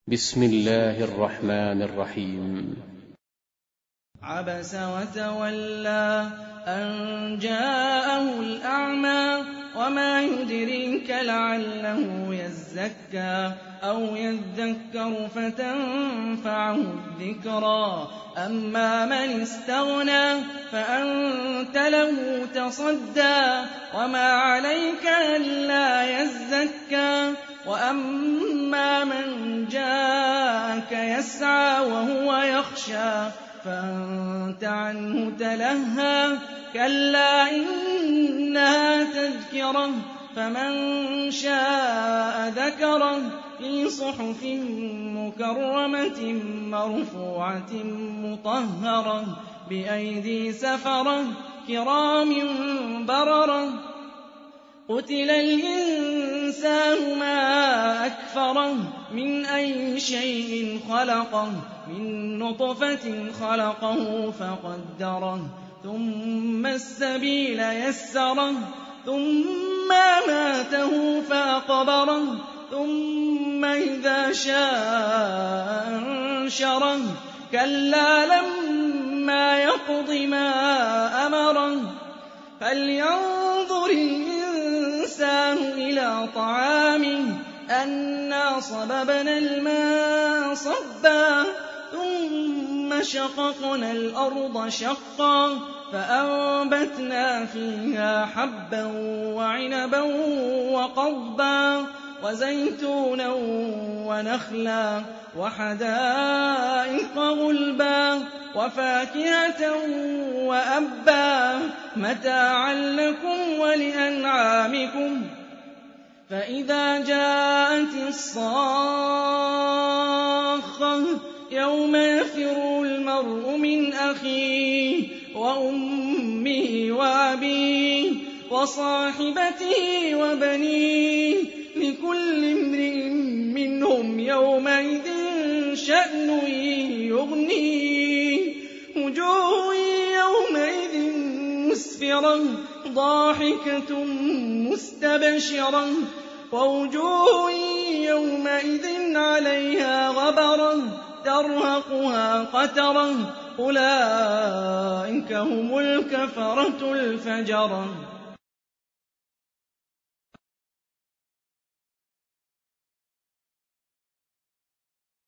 بسم الله الرحمن الرحيم. عبس وتولى أن جاءه الأعمى وما يدريك لعله يزكى أو يذكر فتنفعه الذكرى أما من استغنى فأنت له تصدى وما عليك ألا يزكى وأما من جاءك يسعى وهو يخشى فأنت عنه تلهى كلا إنها تذكرة فمن شاء ذكره في صحف مكرمة مرفوعة مطهرة بأيدي سفرة كرام بررة قتل الإنسان ما أكفره من أي شيء خلقه من نطفة خلقه فقدره ثم السبيل يسره ثم أماته فأقبره ثم إذا شاء أنشره كلا لما يقض ما أمره فلينظر الإنسان إلى طعامه أنا صببنا الماء صبا ثم شققنا الأرض شقا فأنبتنا فيها حبا وعنبا وقضبا وزيتونا ونخلا وحدائق غلبا وفاكهة وأبا متاعا لكم ولأنعامكم فإذا جاءت الصاخة يوم يفر المرء من أخيه وأمه وأبيه وصاحبته وبنيه لكل امرئ منهم يومئذ شأن يغنيه وجوه يومئذ مسفرة ضاحكة مستبشرة ووجوه يومئذ عليها غبرة ترهقها قترة أولئك هم الكفرة الفجرة